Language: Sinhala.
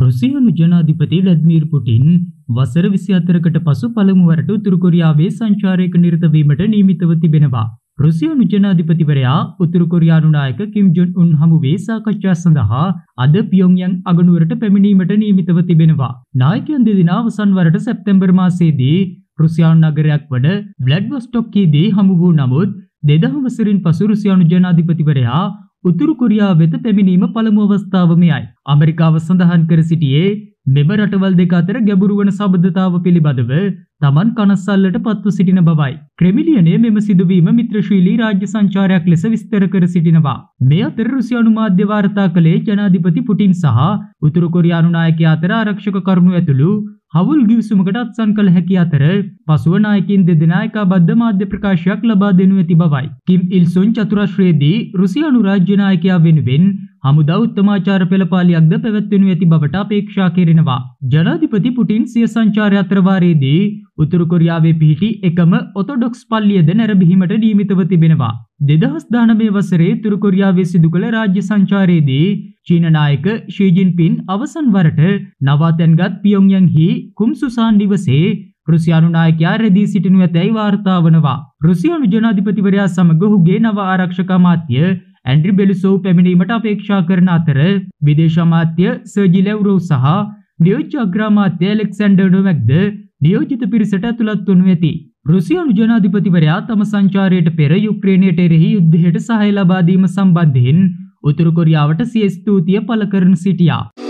රුසියානු ජනාධිපති ව්ලාදිමිර් පුටින් වසර 24කට පසු පළමුවරට උතුරු කොරියාවේ සංචාරයක නිරත වීමට නියමිතව තිබෙනවා. රුසියානු ජනාධිපතිවරයා උතුරු කොරියානු නායක කිම් ජොන් උන් හමුවේ සාකච්ඡා සඳහා අද පියොන්ග්‍යාන්ග් අගනුවරට පැමිණීමට නියමිතව තිබෙනවා. නායකයන් දෙදෙනා අවසන් වරට සැප්තැම්බර් මාසයේදී රුසියානු නගරයක් වන ව්ලාඩිවොස්ටොක්කේදී හමු වූ නමුත් 2000 වසරින් පසු රුසියානු ජනාධිපතිවරයා උතුරු කොරියාව වෙත පැමිණීම පළමු අවස්ථාව මෙයයි. ඇමරිකාව සඳහන් කර සිටියේ මෙම රටවල් දෙක අතර ගැඹුරු වන සබඳතාව පිළිබඳව තමන් කනස්සල්ලට පත්ව සිටින බවයි. ක්‍රෙම්ලියනයේ මෙම සිදුවීම මිත්‍රශීලී රාජ්‍ය සංචාරයක් ලෙස විස්තර කර සිටිනවා. මේ අතර රුසියානු මාධ්‍ය වාර්තා කළේ ජනාධිපති පුටින් සහ උතුරු කොරියානු නායකයා අතර ආරක්ෂක කරුණු ඇතුළු හවුල් ගිවිසුමකට අත්සන් කළ හැකි අතර පසුව නායකින් දෙදෙනා එකබද්ධ මාධ්‍ය ප්‍රකාශයක් ලබා දෙනු ඇති බවයි. කිම් ඉල් සුන් චතුරාශ්‍රයේදී රුසියානු රාජ්‍ය නායකයා වෙනුවෙන් හමුදා උත්තමාචාර පෙළපාලියක්ද පැවැත්වෙනු ඇති බවට අපේක්ෂා කෙරෙනවා. ජනාධිපති පුටින් සිය සංචාරය අතරවාරයේදී උතුරු කොරියාවේ පිහිටි එකම ඔර්තොඩොක්ස් පල්ලියද නැරඹීමට නියමිතව තිබෙනවා. 2019 වසරේ උතුරු කොරියාවේ සිදු කළ රාජ්‍ය සංචාරයේදී චීන නායක ෂී ජින්පින් අවසන් වරට නවාතැන්ගත් පියොන්ග්‍යාන්ග්හි කුම්සුසාන් නිවසේ රුසියානු නායකයා රැඳී සිටිනු ඇතැයි වාර්තා වනවා. රුසියානු ජනාධිපතිවරයා සමග ඔහුගේ නව ආරක්ෂක අමාත්‍ය ඇන්ඩ්‍රි බෙලිසෝව් පැමිණීමට අපේක්ෂා කරන අතර විදේශ අමාත්‍ය සර්ජි ලැව්රොව් සහ නියෝජ්‍ය අග්‍රාමාත්‍ය ඇලෙක්සැන්ඩර් ඩොමැක්ද නියෝජිත පිරිසට ඇතුළත් වනු ඇති. රුසියානු ජනාධිපතිවරයා තම සංචාරයට පෙර යුක්‍රේනයට එරෙහි යුද්ධයට සහාය ලබා දීම සම්බන්ධයෙන් උතුරු කොරියාවට සිය ස්තුතිය පළ කරන සිටියා.